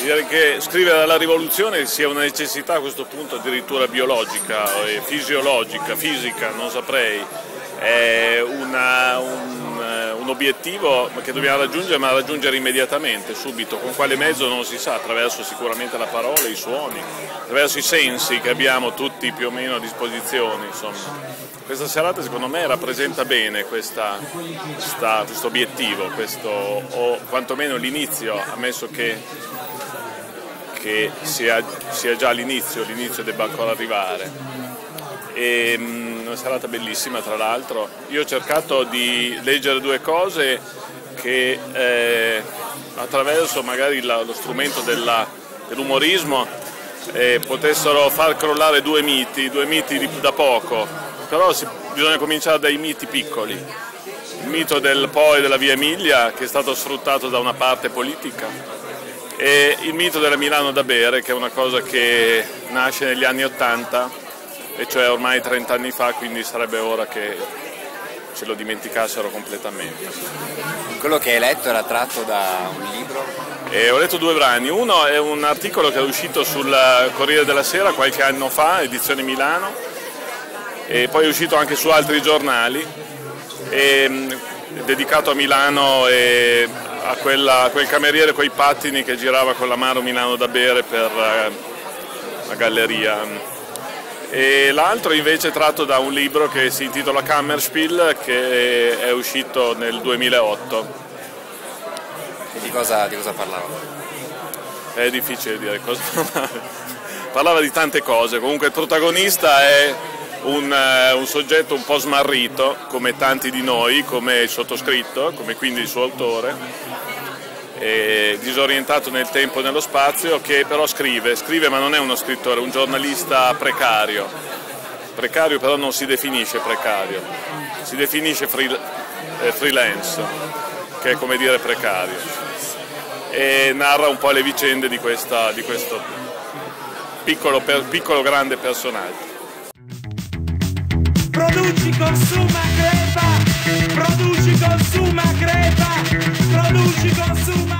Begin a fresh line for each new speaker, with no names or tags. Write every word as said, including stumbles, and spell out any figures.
Direi che scrivere alla rivoluzione sia una necessità a questo punto addirittura biologica, fisiologica, fisica, non saprei, è una, un, un obiettivo che dobbiamo raggiungere, ma raggiungere immediatamente, subito. Con quale mezzo non si sa, attraverso sicuramente la parola, i suoni, attraverso i sensi che abbiamo tutti più o meno a disposizione. Insomma. Questa serata secondo me rappresenta bene questa, questa, questo obiettivo, questo, o quantomeno l'inizio, ammesso che, che sia, sia già l'inizio, l'inizio debba ancora arrivare. E, una serata bellissima tra l'altro. Io ho cercato di leggere due cose che eh, attraverso magari la, lo strumento dell'umorismo eh, potessero far crollare due miti, due miti di, da poco. Però si, bisogna cominciare dai miti piccoli, il mito del Po e della Via Emilia che è stato sfruttato da una parte politica e il mito della Milano da bere che è una cosa che nasce negli anni Ottanta e cioè ormai trent'anni fa, quindi sarebbe ora che ce lo dimenticassero completamente.
Quello che hai letto era tratto da un libro?
E ho letto due brani, uno è un articolo che è uscito sul Corriere della Sera qualche anno fa, edizione Milano, e poi è uscito anche su altri giornali, e, dedicato a Milano e a, quella, a quel cameriere coi pattini che girava con l'amaro Milano da bere per eh, la galleria. E l'altro invece è tratto da un libro che si intitola Kammerspiel, che è uscito nel duemilaotto.
E di cosa, di cosa parlava?
È difficile dire cosa parlava. Parlava di tante cose, comunque il protagonista è Un, un soggetto un po' smarrito, come tanti di noi, come il sottoscritto, come quindi il suo autore, e disorientato nel tempo e nello spazio, che però scrive, scrive ma non è uno scrittore, è un giornalista precario, precario però non si definisce precario, si definisce free, eh, freelance, che è come dire precario, e narra un po' le vicende di, questa, di questo piccolo, per, piccolo grande personaggio.
Produci, consuma, crepa, produci, consuma, crepa, produci, consuma.